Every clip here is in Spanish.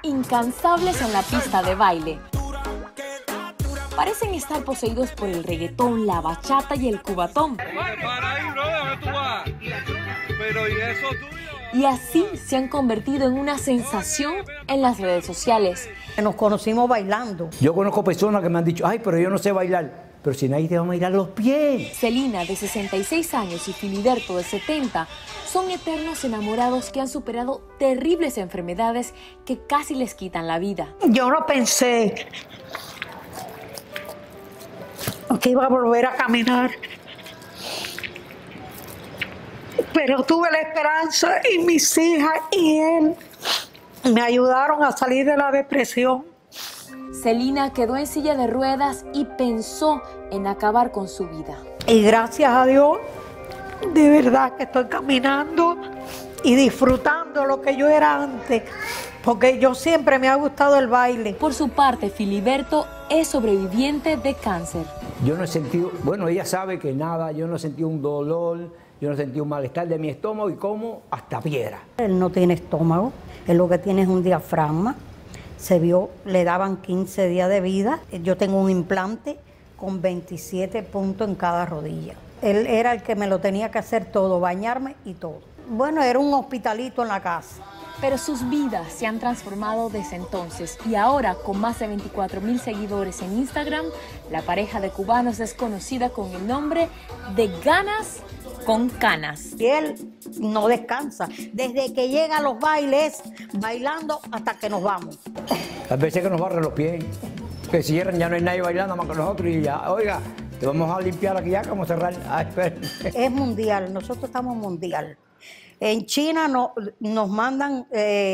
incansables en la pista de baile. Parecen estar poseídos por el reggaetón, la bachata y el cubatón. Y así se han convertido en una sensación en las redes sociales. Nos conocimos bailando. Yo conozco personas que me han dicho, ay, pero yo no sé bailar. Pero si nadie te va a mirar los pies. Celina, de 66 años, y Filiberto, de 70, son eternos enamorados que han superado terribles enfermedades que casi les quitan la vida. Yo no pensé que iba a volver a caminar, pero tuve la esperanza y mis hijas y él me ayudaron a salir de la depresión. Celina quedó en silla de ruedas y pensó en acabar con su vida. Y gracias a Dios, de verdad que estoy caminando y disfrutando lo que yo era antes, porque yo siempre me ha gustado el baile. Por su parte, Filiberto es sobreviviente de cáncer. Yo no he sentido, bueno, ella sabe que nada, yo no he sentido un dolor, yo no he sentido un malestar de mi estómago y como hasta piedra. Él no tiene estómago, él lo que tiene es un diafragma. Se vio, le daban 15 días de vida. Yo tengo un implante con 27 puntos en cada rodilla. Él era el que me lo tenía que hacer todo, bañarme y todo. Bueno, era un hospitalito en la casa. Pero sus vidas se han transformado desde entonces y ahora, con más de 24,000 seguidores en Instagram, la pareja de cubanos es conocida con el nombre de Ganas con Canas. Y él no descansa, desde que llega a los bailes, bailando hasta que nos vamos. Las veces que nos barren los pies, que cierran, ya no hay nadie bailando más que nosotros y ya, oiga, te vamos a limpiar aquí ya, como cerrar. Es mundial, nosotros estamos mundial. En China nos mandan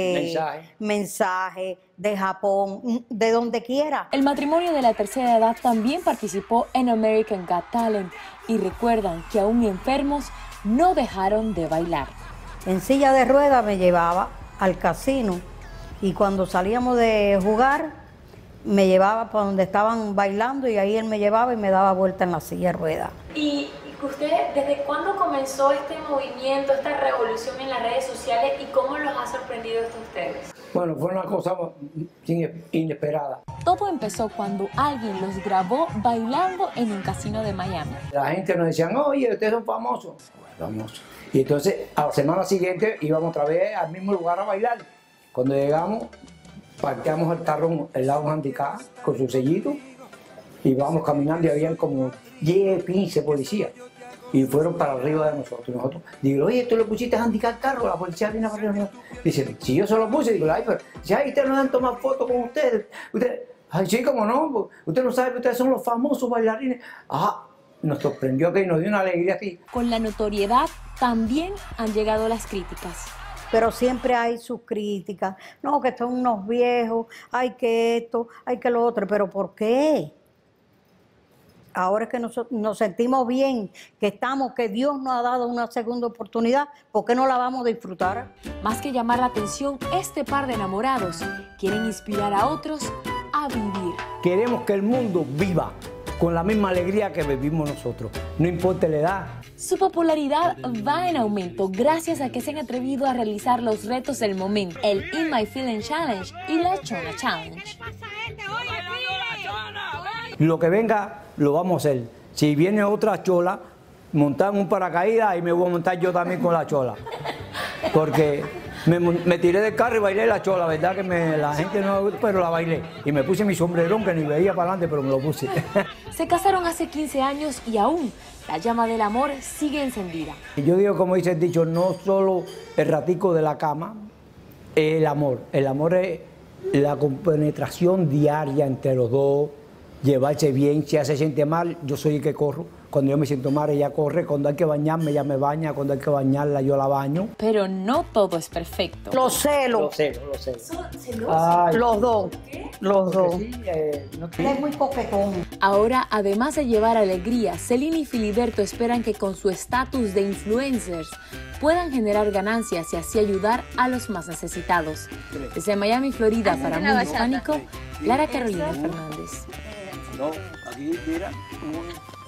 mensajes de Japón, de donde quiera. El matrimonio de la tercera edad también participó en American Got Talent y recuerdan que aún enfermos no dejaron de bailar. En silla de ruedas me llevaba al casino y cuando salíamos de jugar me llevaba para donde estaban bailando y ahí él me llevaba y me daba vuelta en la silla de ruedas. ¿Y usted desde cuándo comenzó este movimiento, esta revolución en las redes sociales y cómo los ha sorprendido esto a ustedes? Bueno, fue una cosa inesperada. Todo empezó cuando alguien los grabó bailando en un casino de Miami. La gente nos decía, oye, ustedes son famosos. Famosos. Y entonces a la semana siguiente íbamos otra vez al mismo lugar a bailar. Cuando llegamos, parqueamos el carro al lado de un handicap con su sellito y vamos caminando y habían como 10, 15 policías y fueron para arriba de nosotros. Y nosotros, digo, oye, ¿tú lo pusiste a handicap el carro? La policía viene para arriba. Dice, si yo se lo puse, digo, ay, pero ya ustedes no han tomado fotos con ustedes. Ustedes, ay, sí, cómo no, usted no sabe que ustedes son los famosos bailarines. Ah, nos sorprendió que nos dio una alegría así. Con la notoriedad también han llegado las críticas. Pero siempre hay sus críticas. No, que son unos viejos, hay que esto, hay que lo otro. ¿Pero por qué? Ahora es que nos sentimos bien, que estamos, que Dios nos ha dado una segunda oportunidad, ¿por qué no la vamos a disfrutar? Más que llamar la atención, este par de enamorados quieren inspirar a otros a vivir. Queremos que el mundo viva con la misma alegría que vivimos nosotros, no importa la edad. Su popularidad va en aumento gracias a que se han atrevido a realizar los retos del momento, el In My Feeling Challenge y la Chona Challenge. Lo que venga, lo vamos a hacer. Si viene otra chola, montar un paracaídas y me voy a montar yo también con la chola. Porque me tiré del carro y bailé la chola, ¿verdad? Que la gente no, pero la bailé. Y me puse mi sombrerón que ni veía para adelante, pero me lo puse. Se casaron hace 15 años y aún la llama del amor sigue encendida. Y yo digo, como dice el dicho, no solo el ratico de la cama, es el amor. El amor es la compenetración diaria entre los dos, llevarse bien. Si ella se siente mal, yo soy el que corro. Cuando yo me siento mal, ella corre. Cuando hay que bañarme, ella me baña. Cuando hay que bañarla, yo la baño. Pero no todo es perfecto. Los celos. Los celos. ¿Son celosos? Ay, Los dos. ¿Qué? Los dos. sí, no, Es muy coquetón. Ahora, además de llevar alegría, Celina y Filiberto esperan que con su estatus de influencers puedan generar ganancias y así ayudar a los más necesitados. Desde Miami, Florida, para Mundo Hispánico, Lara Carolina Fernández. no, aquí mira.